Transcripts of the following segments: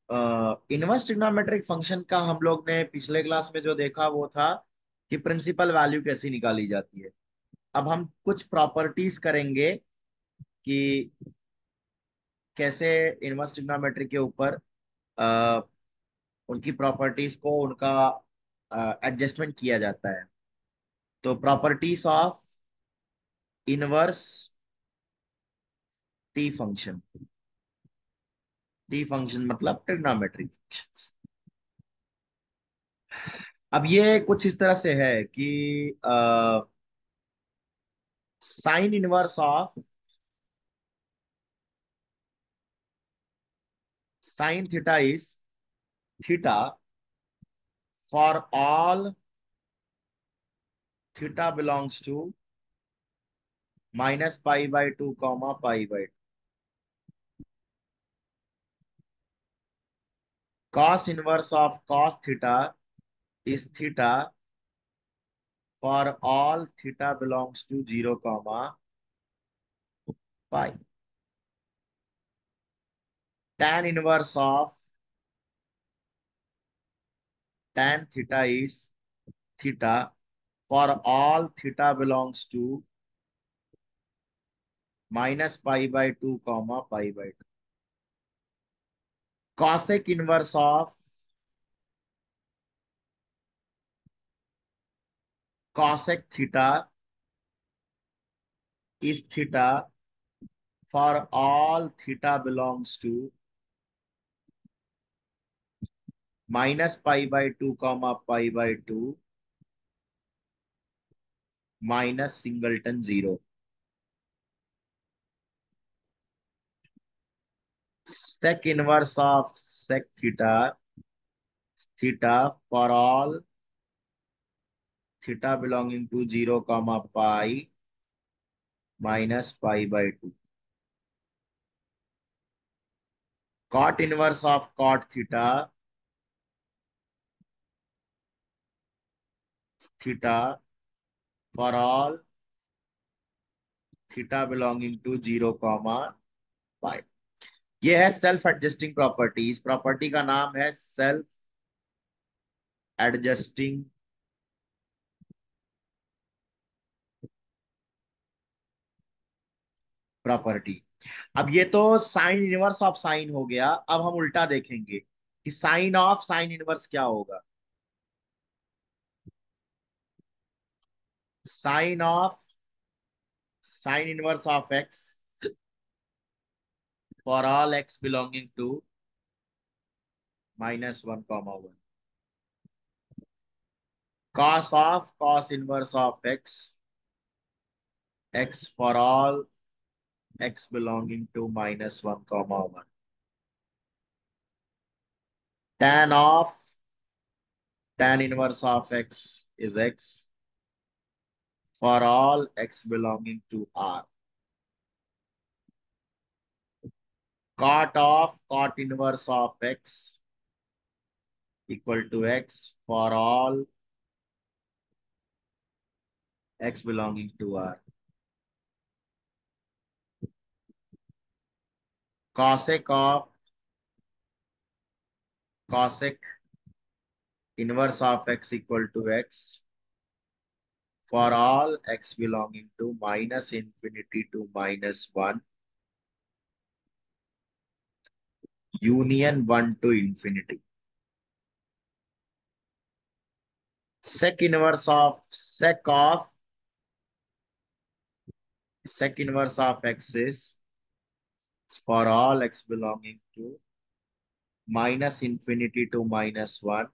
Inverse trigonometric function का हम लोग ने पिछले क्लास में जो देखा वो था कि प्रिंसिपल वैल्यू कैसी निकाली जाती है। अब हम कुछ प्रॉपर्टीज करेंगे कि कैसे इनवर्स ट्रिग्नोमेट्री के ऊपर अ, उनकी प्रॉपर्टीज को उनका एडजस्टमेंट किया जाता है। तो properties of inverse T function. T function मतलब ट्रिग्नोमेट्रिक फंक्शंस। अब ये कुछ इस तरह से है कि sine inverse of sine theta is theta for all theta belongs to -π/2 π/2। cos inverse of cos theta is theta for all theta belongs to 0 pi। tan inverse of tan theta is theta for all theta belongs to -π/2 π/2। cosec inverse of cosec theta is theta for all theta belongs to -π/2 π/2 minus singleton 0। sec inverse of sec theta theta for all theta belonging to 0 pi -π/2। cot inverse of cot theta theta for all theta belonging to 0 pi। ये है self adjusting property. इस property का नाम है self adjusting property. अब ये तो sine inverse of sign हो गया। अब हम उल्टा देखेंगे कि साइन ऑफ साइन इनवर्स क्या होगा। Sine of sine inverse of x for all x belonging to -1 1। cos of cos inverse of x for all x belonging to -1 1। tan of tan inverse of x is x for all x belonging to R। cot of cot inverse of x equal to x for all x belonging to R। cosec of cosec inverse of x equal to x for all x belonging to -∞ to -1 union 1 to infinity। sec inverse of sec inverse of x is for all x belonging to -∞ to -1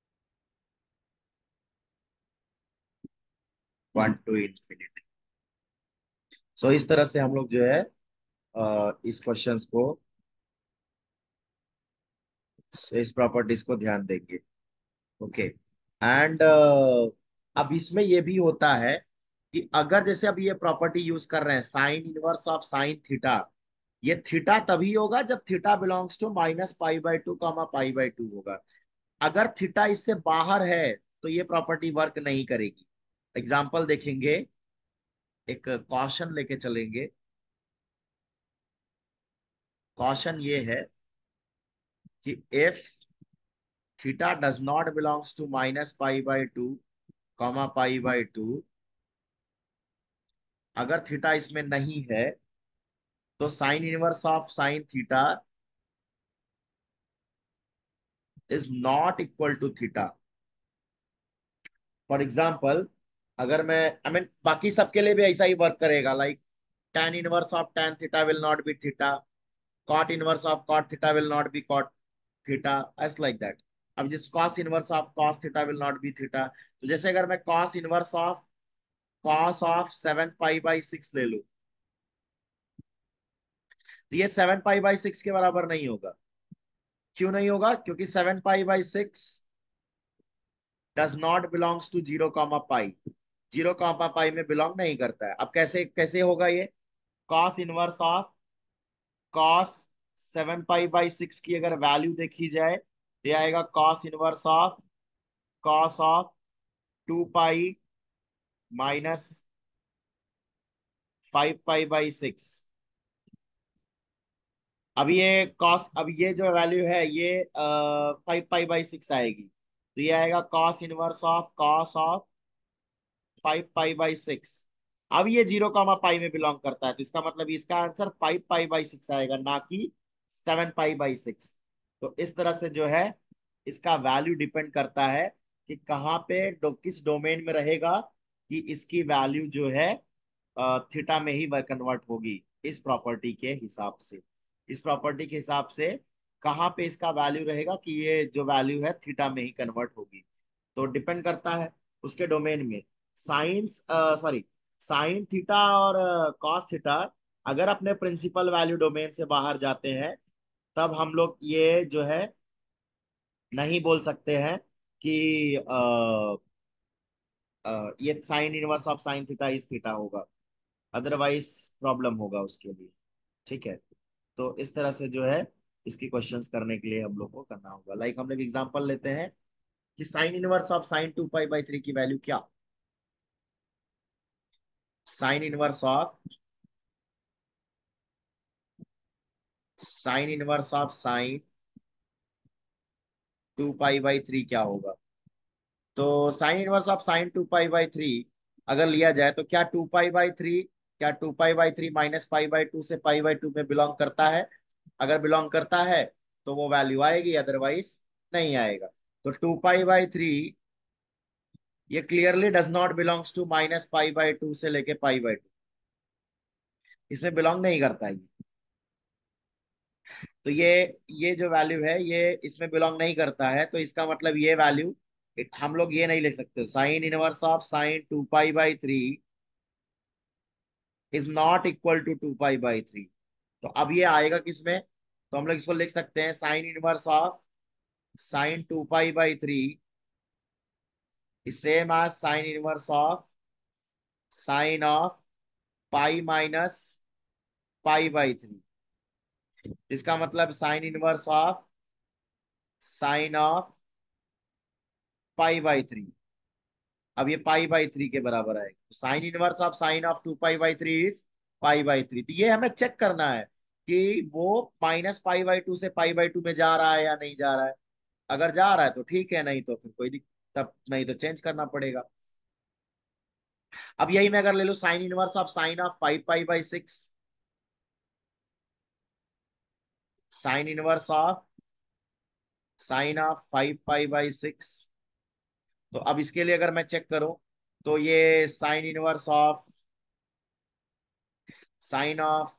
1 to infinity। So इस तरह से हम लोग जो है इस questions को, इस प्रॉपर्टीज को ध्यान देंगे। ओके। एंड अब इसमें ये भी होता है कि अगर जैसे अब ये प्रॉपर्टी यूज कर रहे हैं sine inverse of sine theta, ये थीटा तभी होगा जब थीटा बिलोंग्स टू -π/2 π/2 होगा। अगर थीटा इससे बाहर है तो ये प्रॉपर्टी वर्क नहीं करेगी। एग्जाम्पल देखेंगे, एक कॉशन लेके चलेंगे। कॉशन ये है कि if theta does not belongs to -π/2 π/2, अगर थीटा इसमें नहीं है तो sine inverse of sine theta is not equal to theta. For example, अगर मैं आई मीन बाकी सबके लिए भी ऐसा ही वर्क करेगा, like tan inverse of tan theta will not be theta, cot inverse of cot theta will not be cot theta, as like that. अब जिस cos inverse of cos theta will not be theta, तो जैसे अगर मैं cos inverse of cos of 7π/6 ले लूं, तो ये 7π/6 के बराबर नहीं होगा। क्यों नहीं होगा? क्योंकि 7π/6 does not belongs to 0, zero comma pi में बिलोंग नहीं करता है। अब कैसे कैसे होगा ये? कॉस इनवर्स ऑफ कॉस 7π/6 की अगर वैल्यू देखी जाए तो ये आएगा cos inverse of cos of 2π minus 5π/6। अब ये जो वैल्यू है ये 5π/6 आएगी, तो ये आएगा cos inverse of cos of 5π/6। अब ये 0, पाई में बिलोंग करता है, तो इसका मतलब इसका आंसर 5π/6 आएगा, ना कि 7π/6। तो इस तरह से जो है इसका वैल्यू डिपेंड करता है कि कहाँ पे किस डोमेन में रहेगा, कि इसकी वैल्यू जो है थीटा में ही कन्वर्ट होगी। इस प्रॉपर्टी के हिसाब से, इस प्रॉपर्टी के हिसाब से कहाँ पे इसका वैल्यू रहेगा कि ये जो वैल्यू है थीटा में ही कन्वर्ट होगी। तो डिपेंड करता है उसके डोमेन में। साइंस सॉरी साइन थीटा और कॉस थीटा अगर अपने प्रिंसिपल वैल्यू डोमेन से बाहर जाते हैं, तब हम लोग ये जो है नहीं बोल सकते हैं कि ये sine inverse of sine theta is theta होगा, अदरवाइज प्रॉब्लम होगा उसके लिए। ठीक है, तो इस तरह से जो है इसकी क्वेश्चंस करने के लिए हम लोग को करना होगा। लाइक हम लोग एग्जांपल लेते हैं कि साइन इनवर्स ऑफ साइन 2π/3 की वैल्यू क्या? साइन इनवर्स ऑफ साइन 2π/3 क्या होगा? तो साइन इनवर्स ऑफ साइन 2π/3 अगर लिया जाए तो क्या 2π/3, क्या 2π/3 -π/2 से π/2 में बिलोंग करता है? अगर बिलोंग करता है तो वो वैल्यू आएगी, अदरवाइज नहीं आएगा। तो 2π/3 ये clearly does not belongs to -π/2 से लेके π/2, इसमें बिलोंग नहीं करता है। तो ये जो वैल्यू है ये इसमें बिलोंग नहीं करता है, तो इसका मतलब ये वैल्यू हम लोग ये नहीं लिख सकते, sine inverse of sine 2π/3 is not equal to 2π/3। तो अब ये आएगा किसमें? तो हम लोग इसको लिख सकते हैं sine inverse of sine 2π/3 is same as sine inverse of sine of π - π/3। इसका मतलब sine inverse of sine of π/3, अब ये π/3 के बराबर आएगा। Sine inverse of sine of 2π/3 is π/3। तो ये हमें चेक करना है कि वो -π/2 से π/2 में जा रहा है या नहीं जा रहा है। अगर जा रहा है तो ठीक है, नहीं तो फिर कोई दिक्कत, तब नहीं तो चेंज करना पड़ेगा। अब यही मैं अगर ले लू sine inverse of sine of 5π/6, sine inverse of sine of 5π/6, तो अब इसके लिए अगर मैं चेक करूं तो ये साइन ऑफ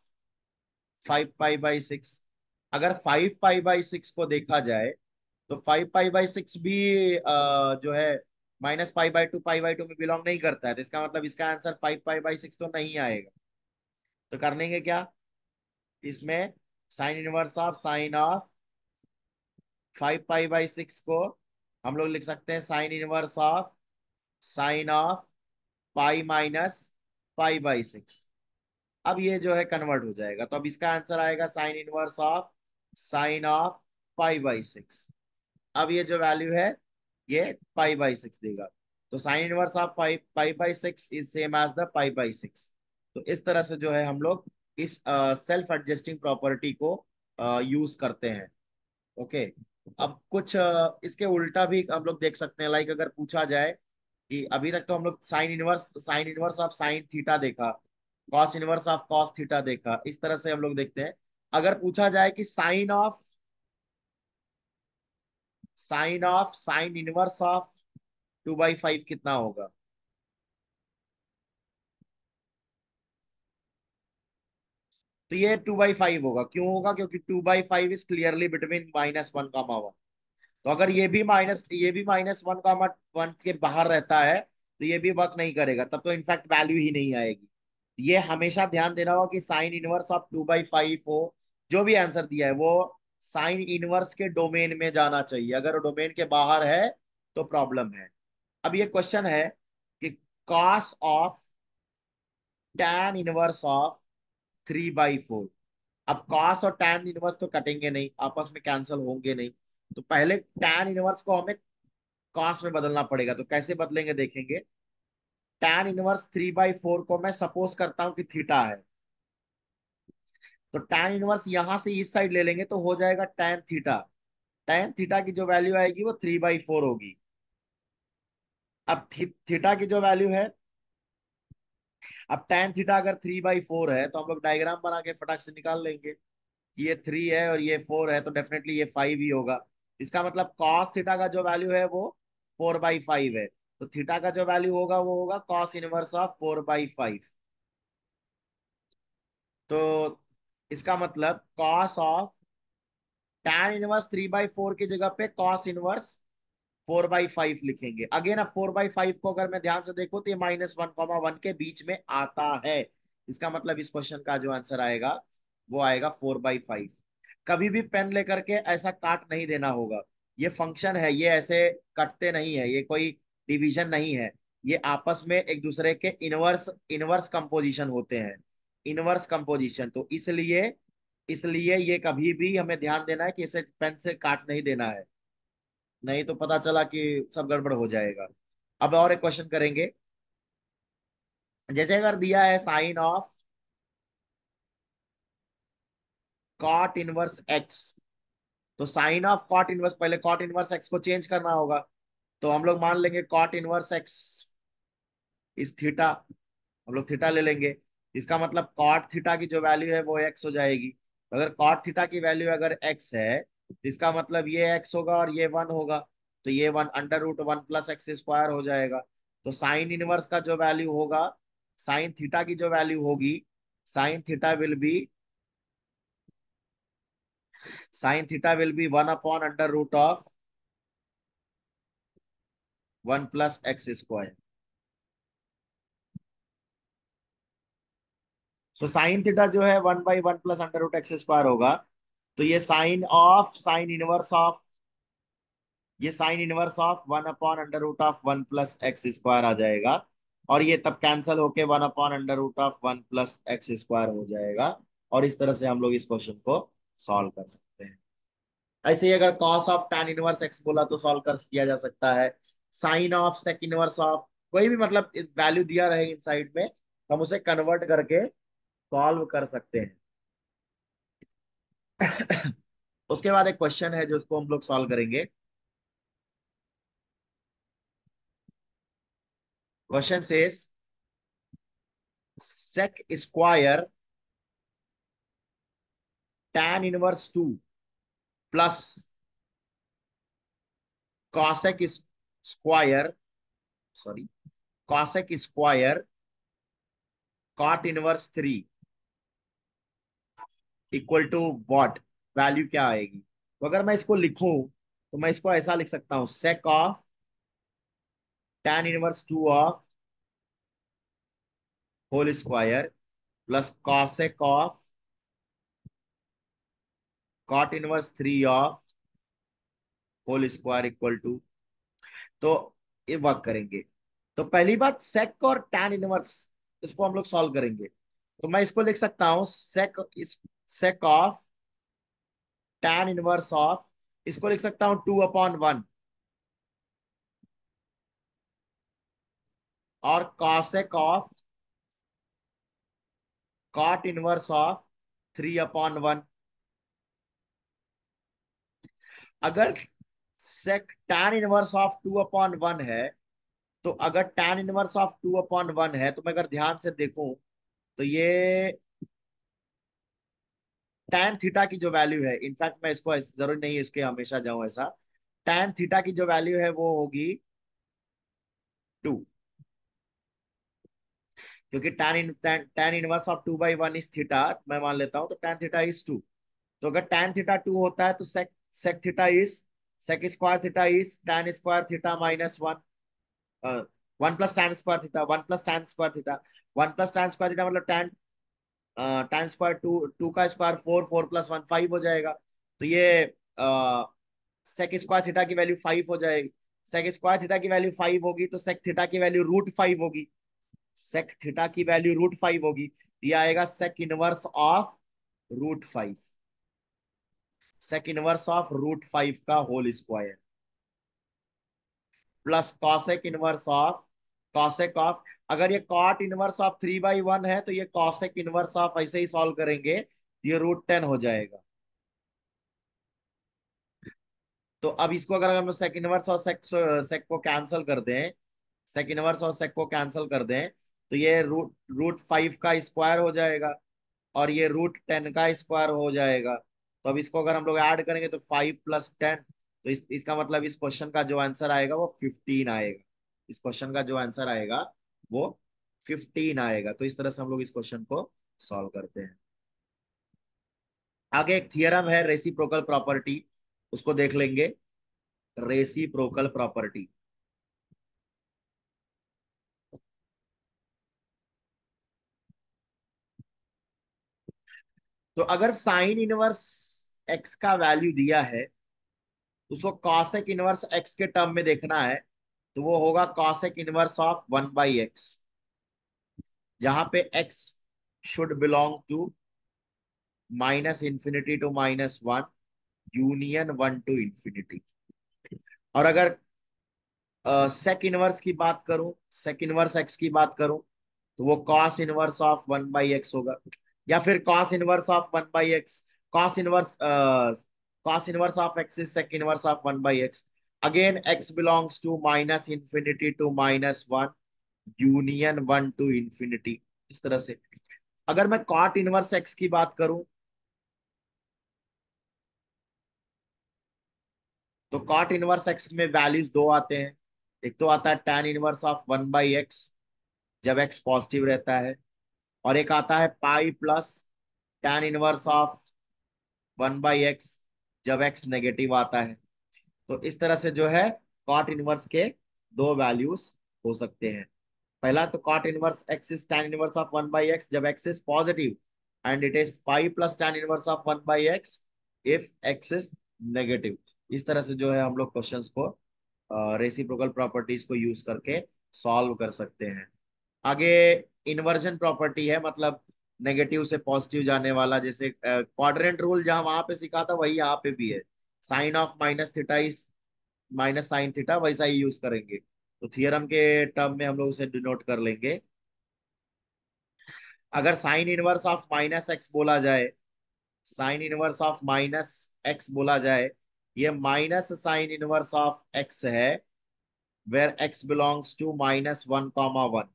5π/6, अगर 5π/6 को देखा जाए तो 5π/6 भी जो है -π/2 में बिलोंग नहीं करता है, तो इसका मतलब इसका आंसर 5π/6 तो नहीं आएगा। तो करने के क्या इसमें, sine inverse of sine of 5π/6 को हम लोग लिख सकते हैं sine inverse of sine of π - π/6। अब ये जो है कन्वर्ट हो जाएगा, तो अब इसका आंसर आएगा sine inverse of sine of π/6। अब ये जो वैल्यू है ये π/6 देगा। तो sine inverse of π/6 is same as the π/6। तो इस तरह से जो है हम लोग इस सेल्फ एडजस्टिंग प्रॉपर्टी को यूज करते हैं। ओके। अब कुछ इसके उल्टा भी हम लोग देख सकते हैं, लाइक अगर पूछा जाए कि अभी तक तो हम लोग sine inverse of sine theta देखा, cos inverse of cos theta देखा, इस तरह से हम लोग देखते हैं। अगर पूछा जाए कि sine of sine inverse of 2/5 कितना होगा, तो ये 2/5 होगा। क्यों होगा? क्योंकि 2/5 इज क्लियरली बिटवीन -1, तो अगर ये भी -1 के बाहर रहता है तो ये भी वर्क नहीं करेगा, तब तो इनफैक्ट वैल्यू ही नहीं आएगी। ये हमेशा ध्यान देना होगा कि साइन इनवर्स ऑफ 2/5 हो, जो भी आंसर दिया है वो साइन इनवर्स के डोमेन में जाना चाहिए। अगर डोमेन के बाहर है तो प्रॉब्लम है। अब ये क्वेश्चन है कि cos of tan inverse of 3/4। अब कॉस और tan इनवर्स तो कटेंगे नहीं, आपस में कैंसिल होंगे नहीं, तो पहले tan इनवर्स को हमें कॉस में बदलना पड़ेगा। तो कैसे बदलेंगे देखेंगे। tan इनवर्स 3/4 को मैं सपोज करता हूं कि थीटा है, तो tan इनवर्स यहां से इस साइड ले लेंगे तो हो जाएगा tan थीटा की जो वैल्यू आएगी वो 3/4 होगी। अब थीटा की जो वैल्यू है, अब tan थीटा अगर 3/4 है तो हम लोग डायग्राम बना के फटाक से निकाल लेंगे कि ये 3 है और ये 4 है, तो डेफिनेटली ये 5 ही होगा। इसका मतलब cos थीटा का जो वैल्यू है वो 4/5 है, तो थीटा का जो वैल्यू होगा वो होगा cos इनवर्स ऑफ 4/5। तो इसका मतलब cos ऑफ tan इनवर्स 3/4 की जगह पे cos इनवर्स 4/5 लिखेंगे। अगेन अब 4/5 को अगर मैं ध्यान से देखूं तो ये -1, 1 के बीच में आता है। इसका मतलब इस क्वेश्चन का जो आंसर आएगा वो आएगा 4/5। कभी भी पेन लेकर के ऐसा काट नहीं देना होगा। ये फंक्शन है, ये ऐसे कटते नहीं है, ये कोई डिवीजन नहीं है। ये आपस में एक दूसरे के इनवर्स इनवर्स कंपोजिशन होते हैं, इनवर्स कंपोजिशन। तो इसलिए इसलिए ये कभी भी हमें ध्यान देना है कि इसे पेन से काट नहीं देना है, नहीं तो पता चला कि सब गड़बड़ हो जाएगा। अब और एक क्वेश्चन करेंगे। जैसे अगर दिया है sine of cot inverse x, तो साइन ऑफ कॉट इनवर्स, पहले कॉट इनवर्स एक्स को चेंज करना होगा। तो हम लोग मान लेंगे cot inverse x is theta, हम लोग थीटा ले लेंगे। इसका मतलब कॉट थीटा की जो वैल्यू है वो एक्स हो जाएगी। तो अगर कॉट थीटा की वैल्यू अगर एक्स है तो इसका मतलब ये एक्स होगा और ये 1 होगा, तो ये 1 √1 + x² हो जाएगा। तो साइन इनवर्स का जो वैल्यू होगा, साइन थीटा की जो वैल्यू होगी, sine theta will be sine theta will be 1/√1 + x²। So sine theta जो है 1/1 + √x² होगा। तो ये साइन इनवर्स ऑफ 1/√1 + x² आ जाएगा। और ये तब कैंसल होके 1/√1 + x² हो जाएगा। और इस तरह से हम लोग इस क्वेश्चन को सॉल्व कर सकते हैं। ऐसे ही अगर cos of tan inverse x बोला तो सॉल्व कर किया जा सकता है। Sine of sec inverse of कोई भी मतलब वैल्यू दिया रहे इन साइड में, तो हम उसे कन्वर्ट करके सॉल्व कर सकते हैं। उसके बाद एक क्वेश्चन है जो उसको हम लोग सॉल्व करेंगे। Question says sec square tan inverse 2 plus cosec square sorry cosec square cot inverse 3 equal to what, value क्या आएगी। तो अगर मैं इसको लिखूं तो मैं इसको ऐसा लिख सकता हूं, sec of tan inverse 2 of whole square plus cosec of cot inverse 3 of whole square equal to. तो ये वर्क करेंगे। तो पहली बात सेक और tan इनवर्स, इसको हम लोग सॉल्व करेंगे। तो मैं इसको लिख सकता हूं sec of tan inverse of, इसको लिख सकता हूं 2/1 और cosec of cot inverse of 3/1। अगर सेक tan इनवर्स ऑफ 2/1 है, तो अगर tan इनवर्स ऑफ 2/1 है, तो मैं अगर ध्यान से देखूं तो ये tan थीटा की जो वैल्यू है, इनफैक्ट मैं इसको जरूरी नहीं है इसके हमेशा जाऊं ऐसा, tan थीटा की जो वैल्यू है वो होगी 2, क्योंकि tan inverse of 2/1 is theta, मैं मान लेता हूं, तो tan थीटा इज 2। तो अगर tan थीटा 2 होता है तो sec theta is sec square theta is tan square theta -1, 1 + tan square theta, 1 + tan square theta, 1 + tan square theta मतलब tan स्क्वायर 2, 2 का स्क्वायर 4, 4 + 1 5 हो जाएगा। तो ये सेक स्क्वायर थीटा की वैल्यू 5 हो जाएगी। सेक स्क्वायर थीटा की वैल्यू 5 होगी तो सेक थीटा की वैल्यू √5 होगी। सेक थीटा की वैल्यू √5 होगी, ये आएगा sec inverse of √5, sec inverse of √5 का whole square plus cosec inverse of cosec of, अगर ये कॉट इनवर्स ऑफ 3/1 है तो ये कॉसेक इनवर्स ऑफ, ऐसे ही सॉल्व करेंगे, ये √10 हो जाएगा। तो अब इसको अगर हम सेक इनवर्स और सेक को कैंसिल कर दें, सेक इनवर्स और सेक को कैंसिल कर दें, तो ये √5 का स्क्वायर हो जाएगा और ये √10 का स्क्वायर हो जाएगा। तो अब इसको अगर हम लोग ऐड करेंगे तो 5 + 10, तो इसका मतलब इस क्वेश्चन का जो आंसर आएगा वो 15 आएगा। इस क्वेश्चन का जो आंसर आएगा वो 15 आएगा। तो इस तरह से हम लोग इस क्वेश्चन को सॉल्व करते हैं। आगे एक थियरम है रेसिप्रोकल प्रॉपर्टी, उसको देख लेंगे। रेसिप्रोकल प्रॉपर्टी, तो अगर साइन इनवर्स एक्स का वैल्यू दिया है, उसको कॉसेक इनवर्स एक्स के टर्म में देखना है, तो वो होगा कॉसेक इनवर्स ऑफ 1/x, जहां पे x should belong to -∞ to -1, union 1 to ∞। और अगर सेक इनवर्स की बात करूं, सेक इनवर्स एक्स की बात करूं, तो वो कॉस इनवर्स ऑफ 1/x होगा, या फिर cos inverse of 1/x, cos inverse of x is sec inverse of 1/x। Again x belongs to -∞ to -1, union 1 to ∞। इस तरह से अगर मैं कॉट इनवर्स एक्स की बात करूं, तो कॉट इनवर्स एक्स में वैल्यूज दो आते हैं। एक तो आता है tan इनवर्स ऑफ 1/x जब x पॉजिटिव रहता है, और एक आता है pi plus tan inverse of 1/x जब x नेगेटिव आता है। तो इस तरह से जो है कॉट इनवर्स के दो वैल्यूज हो सकते हैं। पहला तो cot inverse x is tan inverse of 1/x जब x is positive, and it is pi plus tan inverse of 1/x if x is negative. इस तरह से जो है हम लोग क्वेश्चंस को रेसिप्रोकल प्रॉपर्टीज को यूज करके सॉल्व कर सकते हैं। आगे इन्वर्जन प्रॉपर्टी है, मतलब नेगेटिव से पॉजिटिव जाने वाला, जैसे क्वाड्रेंट रूल जहां वहां पे सीखा था वही यहाँ पे भी है। साइन ऑफ -θ इज -sin θ, वैसा ही यूज करेंगे। तो थियरम के टर्म में हम लोग उसे डिनोट कर लेंगे। अगर साइन इनवर्स ऑफ -x बोला जाए, साइन इनवर्स ऑफ -x बोला जाए, ये minus sine inverse of x है, where x belongs to -1, 1।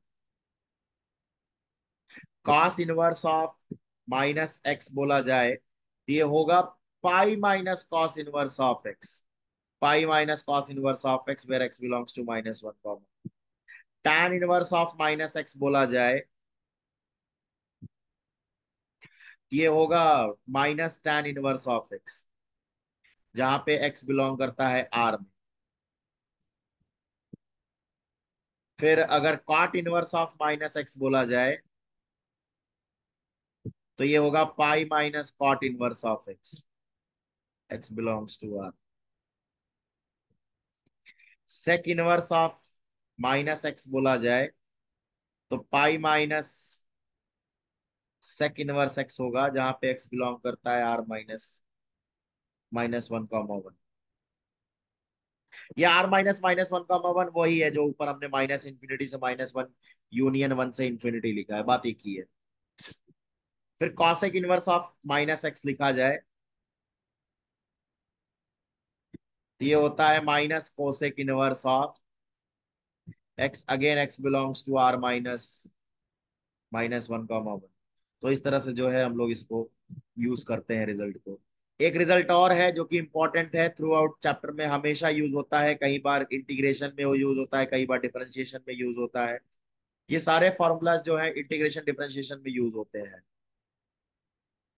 Cos inverse of -x बोला जाए तो ये होगा pi minus cos inverse of x, pi minus cos inverse of x where x belongs to -1, tan inverse of -x बोला जाए ये होगा -tan इनवर्स ऑफ x, जहां पे x बिलोंग करता है R में। फिर अगर cot इनवर्स ऑफ -x बोला जाए तो ये होगा pi minus cot inverse of x belongs to R। Sec inverse of -x बोला जाए तो pi minus sec inverse x होगा, जहां पे x बिलोंग करता है R -1, 1। ये R -1, 1 वही है जो ऊपर हमने -∞ से -1 यूनियन 1 से इंफिनिटी लिखा है, बात एक ही है। फिर कॉसेक इनवर्स ऑफ -x लिखा जाए ये होता है minus cosec inverse of x, again x belongs to R minus -1, 1। तो इस तरह से जो है हम लोग इसको यूज करते हैं रिजल्ट को। एक रिजल्ट और है जो कि इंपॉर्टेंट है, थ्रू आउट चैप्टर में हमेशा यूज होता है, कई बार इंटीग्रेशन में वो यूज होता है, कई बार डिफरेंशिएशन में यूज होता है। ये सारे फॉर्मूलाज जो है इंटीग्रेशन डिफरेंशिएशन में यूज होते हैं।